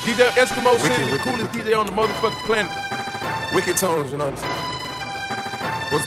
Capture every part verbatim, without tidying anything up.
D J Eskimo City, the coolest D J on the motherfucking planet. Wicked tones, you know what I'm saying? What's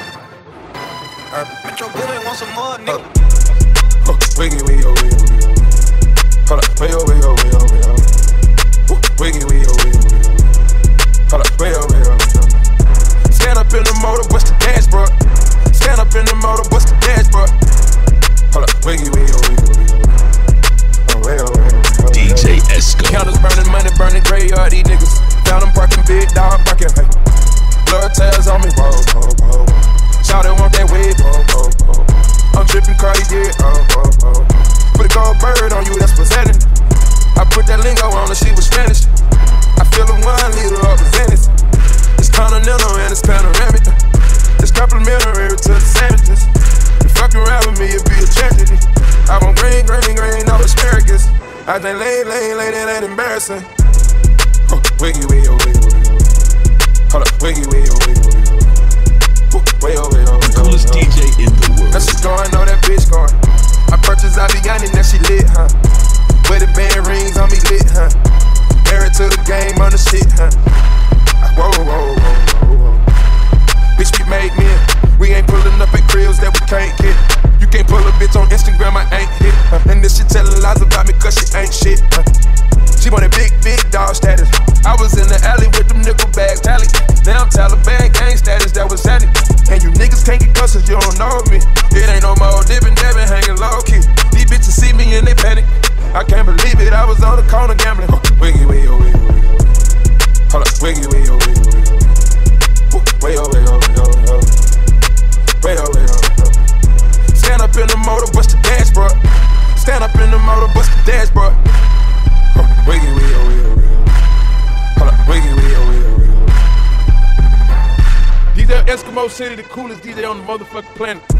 uh, Metro Boomin want some more, nigga. Uh, wiggy, wiggy, oh, wiggy, wiggy, oh. Hold up, way, oh, way, oh, way, oh, way, oh. Wiggy, wiggy, oh, wiggy, wiggy, oh. Hold up, way, oh, way, oh, way, oh. Stand up in the motor, bust the dashboard. Stand up in the motor, bust the dashboard. Hold up, wiggy, wiggy, oh, wiggy, wiggy, oh. Oh, way, oh, way, oh, way, D J Esco. Counters burning money, burning graveyard, these niggas. Found them parking big dog, barking, hey. Blood tails on me, whoa, whoa, whoa. Shawty want that wave, whoa, whoa, whoa. I'm tripping Cartier, oh, whoa, whoa. Put a gold bird on you, that's presenting. I put that lingo on her, she was Spanish. I feel a one liter of Venice. It's continental and it's panoramic. It's complimentary to the sandwiches. You fucking around with me, it'd be a tragedy. I want green, green, green, no asparagus. I think lane, lane, lane, it ain't embarrassing. Huh, wiggy, wiggy, oh, wiggy, wiggy, oh. Hold up, wiggy, wiggy, oh, wiggy, wiggy, oh. Way, oh, way, oh, the coolest D J in the world. Now she's going, know that bitch going. I purchased Aficionado, now she lit, huh? Wedding band rings on me lit, huh? Married to the game on the shit, huh? Whoa, whoa, whoa, whoa, whoa. Bitch, we made men. We ain't pulling up at cribs that we can't get. You can't pull a bitch on Instagram, I ain't hit, huh? And this shit telling lies about me cause she ain't shit, huh? She wanted big, big dog status. I was in the alley with them nickel bags, tally. Now I'm Taliban gang status, that was at it. And you niggas can't get cusses, you don't know me. It ain't no more dipping, dabbing, hanging low key. These bitches see me and they panic. I can't believe it, I was on the corner gambling. Wiggy, wiggy, oh, wiggy, wiggy, oh. Hold up, wiggy, wiggy, oh, wiggy, wiggy, oh. Way, oh, way, oh, way, oh, way, oh. Way, oh, way, oh, way, oh. Stand up in the motor, bust the dashboard. Stand up in the motor, bust the dashboard. Wiggy, wiggy, oh, wiggy, wiggy, oh. Hold up, wiggy, wiggy, oh, wiggy, wiggy, oh. D J Eskimo City, the coolest D J on the motherfucking planet.